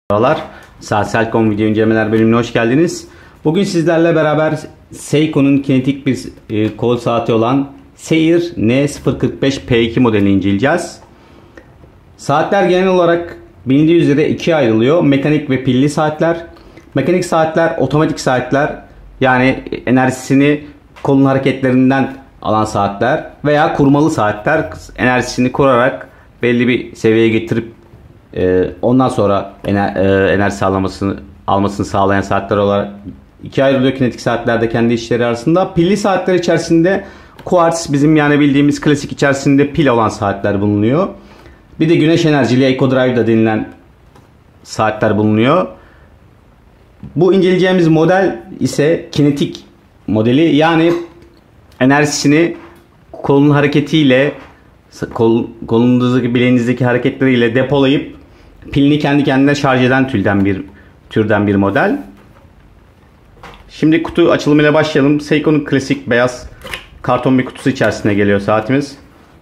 Merhabalar. Saatsel.com video incelemeler bölümüne hoş geldiniz. Bugün sizlerle beraber Seiko'nun kinetik bir kol saati olan Seir N045P2 modelini inceleyeceğiz. Saatler genel olarak bilindiği üzere ikiye ayrılıyor. Mekanik ve pilli saatler. Mekanik saatler otomatik saatler, yani enerjisini kolun hareketlerinden alan saatler, veya kurmalı saatler, enerjisini kurarak belli bir seviyeye getirip ondan sonra enerji almasını sağlayan saatler olarak ikiye ayrılıyor kinetik saatlerde kendi işleri arasında. Pilli saatler içerisinde kuartz, bizim yani bildiğimiz klasik içerisinde pil olan saatler bulunuyor. Bir de güneş enerjili Eco Drive da denilen saatler bulunuyor. Bu inceleyeceğimiz model ise kinetik modeli, yani enerjisini kolun hareketiyle, kolunuzdaki bileğinizdeki hareketleriyle depolayıp pilini kendi kendine şarj eden türden bir model. Şimdi kutu açılımıyla başlayalım. Seiko'nun klasik beyaz karton bir kutusu içerisine geliyor saatimiz.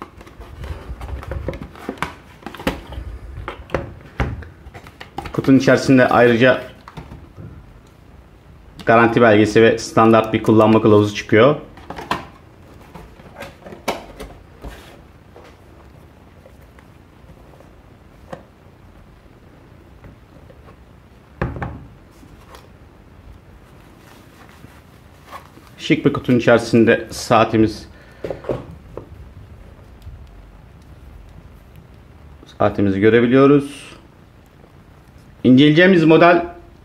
Kutunun içerisinde ayrıca garanti belgesi ve standart bir kullanma kılavuzu çıkıyor. Şık bir kutunun içerisinde saatimizi görebiliyoruz. İnceleyeceğimiz model,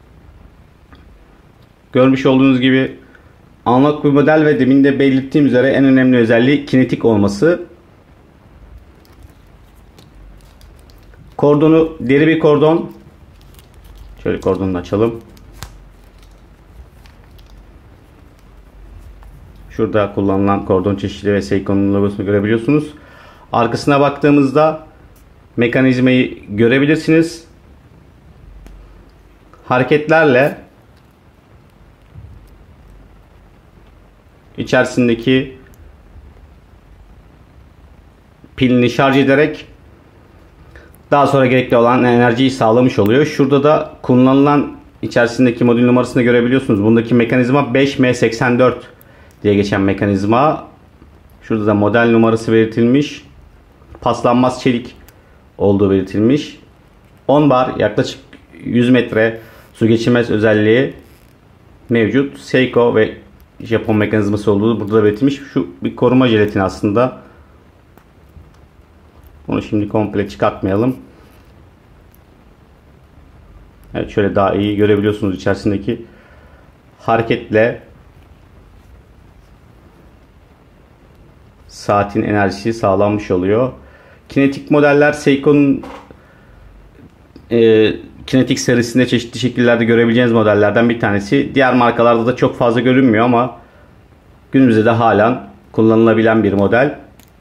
görmüş olduğunuz gibi, analog bir model ve demin de belirttiğim üzere en önemli özelliği kinetik olması. Kordonu deri bir kordon. Şöyle kordonunu açalım. Şurada kullanılan kordon çeşidi ve Seiko'nun logosunu görebiliyorsunuz. Arkasına baktığımızda mekanizmayı görebilirsiniz. Hareketlerle içerisindeki pilini şarj ederek daha sonra gerekli olan enerjiyi sağlamış oluyor. Şurada da kullanılan içerisindeki modül numarasını görebiliyorsunuz. Bundaki mekanizma 5M84 diye geçen mekanizma. Şurada da model numarası belirtilmiş. Paslanmaz çelik olduğu belirtilmiş. 10 bar, yaklaşık 100 metre su geçirmez özelliği mevcut. Seiko ve Japon mekanizması olduğu burada da belirtilmiş. Şu bir koruma jelatini aslında. Bunu şimdi komple çıkartmayalım. Evet, şöyle daha iyi görebiliyorsunuz içerisindeki hareketle saatin enerjisi sağlanmış oluyor. Kinetik modeller Seiko'nun kinetik serisinde çeşitli şekillerde görebileceğiniz modellerden bir tanesi. Diğer markalarda da çok fazla görünmüyor ama günümüzde de halen kullanılabilen bir model.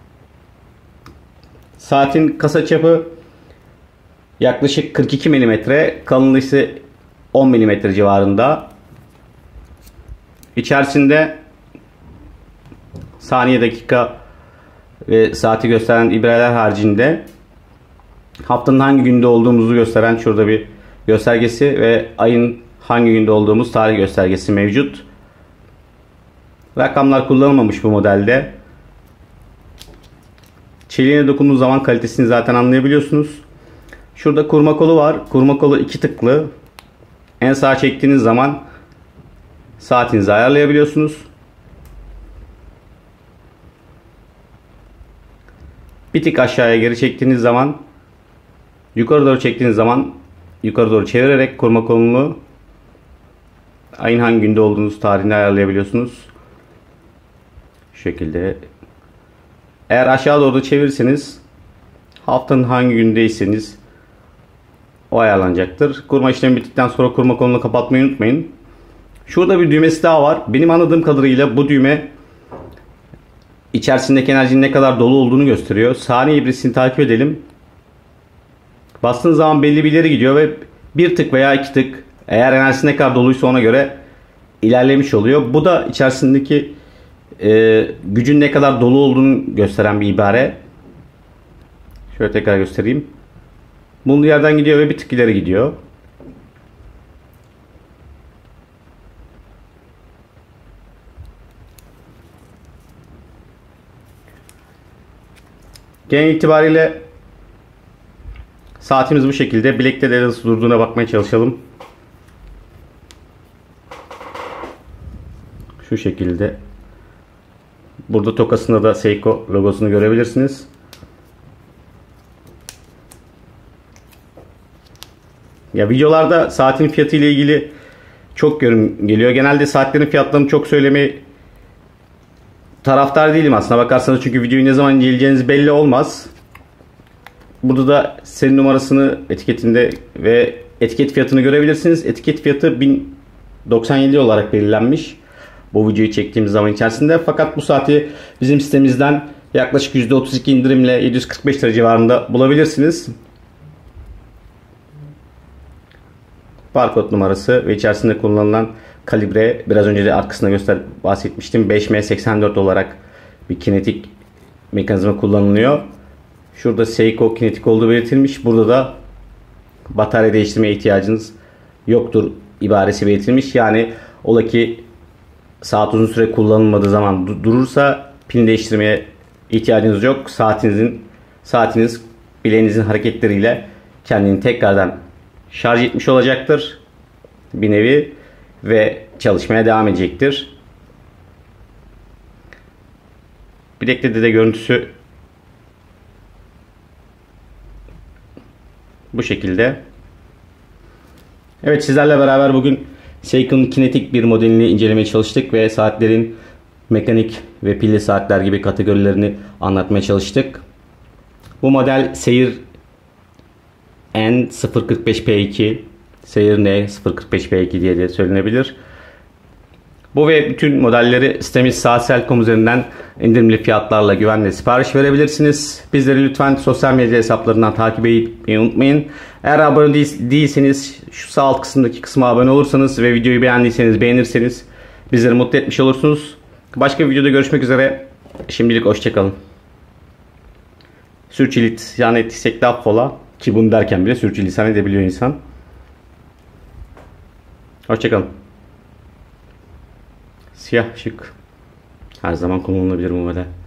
Saatin kasa çapı yaklaşık 42 mm, kalınlığı ise 10 mm civarında. İçerisinde saniye, dakika ve saati gösteren ibreler haricinde haftanın hangi günde olduğumuzu gösteren şurada bir göstergesi ve ayın hangi günde olduğumuz tarih göstergesi mevcut. Rakamlar kullanılmamış bu modelde. Çeliğine dokunduğunuz zaman kalitesini zaten anlayabiliyorsunuz. Şurada kurma kolu var. Kurma kolu 2 tıklı. En sağa çektiğiniz zaman saatinizi ayarlayabiliyorsunuz. Bir tık aşağıya geri çektiğiniz zaman, yukarı doğru çektiğiniz zaman yukarı doğru çevirerek kurma kolunu ayın hangi günde olduğunuz tarihini ayarlayabiliyorsunuz. Şu şekilde. Eğer aşağı doğru çevirirseniz haftanın hangi gündeyseniz o ayarlanacaktır. Kurma işlemi bittikten sonra kurma kolunu kapatmayı unutmayın. Şurada bir düğmesi daha var. Benim anladığım kadarıyla bu düğme içerisindeki enerjinin ne kadar dolu olduğunu gösteriyor. Saniye ibresini takip edelim. Bastığınız zaman belli bir ileri gidiyor ve bir tık veya iki tık, eğer enerjisi ne kadar doluysa ona göre ilerlemiş oluyor. Bu da içerisindeki gücün ne kadar dolu olduğunu gösteren bir ibare. Şöyle tekrar göstereyim. Bulunduğu yerden gidiyor ve bir tık ileri gidiyor. Genel itibariyle saatimiz bu şekilde. Bilekte de nasıl durduğuna bakmaya çalışalım. Şu şekilde. Burada tokasında da Seiko logosunu görebilirsiniz. Ya videolarda saatin fiyatı ile ilgili çok yorum geliyor. Genelde saatlerin fiyatlarını çok söylemeyi taraftar değilim aslına bakarsanız, çünkü videoyu ne zaman inceleyeceğiniz belli olmaz. Burada da seri numarasını etiketinde ve etiket fiyatını görebilirsiniz. Etiket fiyatı 1097 olarak belirlenmiş bu videoyu çektiğimiz zaman içerisinde. Fakat bu saati bizim sitemizden yaklaşık %32 indirimle 745 lira civarında bulabilirsiniz. Barkod numarası ve içerisinde kullanılan kalibre, biraz önce de arkasında bahsetmiştim. 5M84 olarak bir kinetik mekanizma kullanılıyor. Şurada Seiko kinetik olduğu belirtilmiş. Burada da batarya değiştirmeye ihtiyacınız yoktur ibaresi belirtilmiş. Yani ola ki saat uzun süre kullanılmadığı zaman durursa pil değiştirmeye ihtiyacınız yok. Saatiniz bileğinizin hareketleriyle kendini tekrardan şarj etmiş olacaktır bir nevi ve çalışmaya devam edecektir. Bilekte de görüntüsü bu şekilde. Evet, sizlerle beraber bugün Seiko'nun kinetik bir modelini incelemeye çalıştık ve saatlerin mekanik ve pilli saatler gibi kategorilerini anlatmaya çalıştık. Bu model Seir N045P2, Seir N045P2 diye de söylenebilir. Bu ve bütün modelleri sitemiz Saatsel.com üzerinden indirimli fiyatlarla güvenle sipariş verebilirsiniz. Bizleri lütfen sosyal medya hesaplarından takip etmeyi unutmayın. Eğer abone değilseniz şu sağ alt kısımdaki kısma abone olursanız ve videoyu beğenirseniz bizleri mutlu etmiş olursunuz. Başka bir videoda görüşmek üzere. Şimdilik hoşçakalın. Sürçülisan ettiysek de affola. Ki bunu derken bile sürçülisan edebiliyor insan. Hoşçakalın. Siyah şık. Her zaman kullanılabilir bu model.